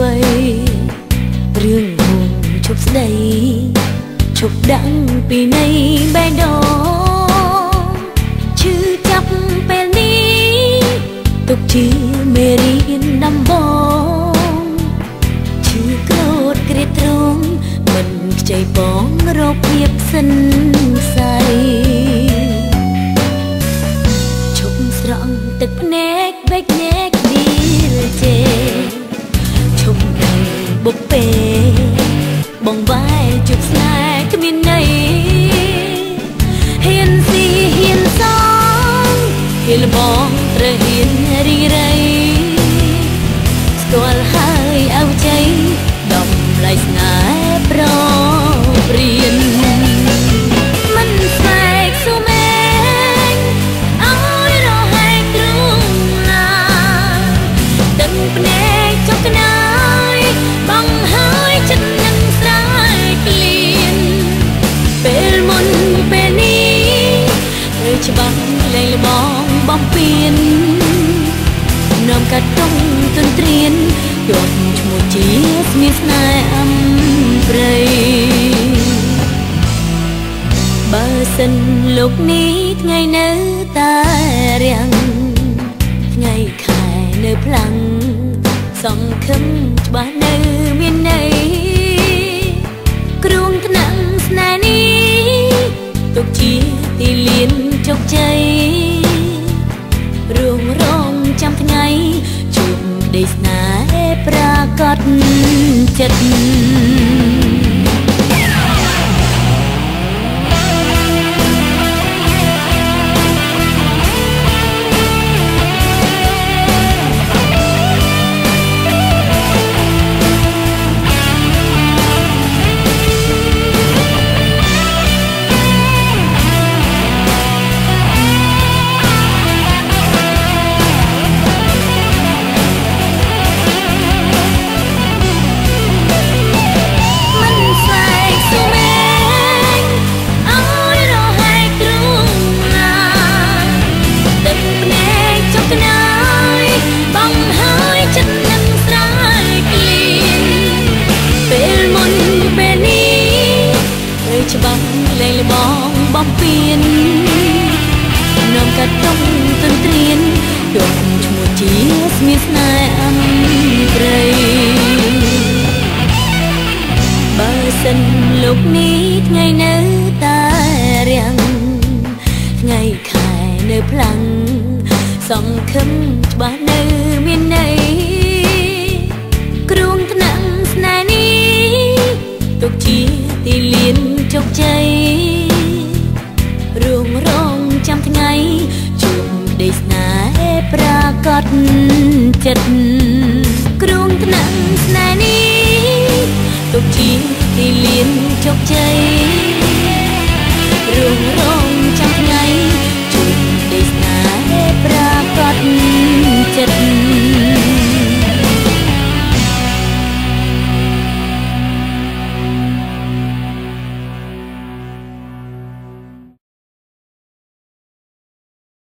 អ្វីរឿងហួងឈប់ស្ដីឈប់ដឹងពីនៃបេះដូងឈឺចាប់ពេលនេះទុកជាមេរៀនដំបងឈឺក្រោតក្រៀតត្រង់មិនខ្ចីបងរកភាពសិនស័យឈប់ស្រង់ទឹកភ្នែកបេកញែកឌីលចេឈប់នៅបុកពេបងវាយជប់ស្នេហ៍គ្មានន័យហ៊ានស៊ីហ៊ានសងហ៊ានបងត្រូវហ៊ានរីរៃស្គាល់ហើយអវជ័យដំឡៃស្នេហ៍ប្រព្រៀនមិនស្វែកសុំឯងឲ្យរហែកទ្រូងណាទឹកភ្នែកចុកក្នើយបងហើយចិត្តនឹងស្រែកលៀនពេលមុនពេលនេះត្រូវច្បាស់លែងលបងបំពេញនាំកាត់តុងទន្ទ្រានយកឈ្មោះជាស្មៀនស្នេហ៍អំព្រៃបើសិនលោកនេះថ្ងៃនៅតែរាំងថ្ងៃខែនៅផ្លាំងសង្ឃឹមច្បាស់នៅមានន័យគ្រួងថ្នាក់ស្នេហ៍នេះទុកជាទីលានជោគជ័យរួងរងចាំថ្ងៃជួបក្តីស្នេហ៍ប្រាកដចិត្ត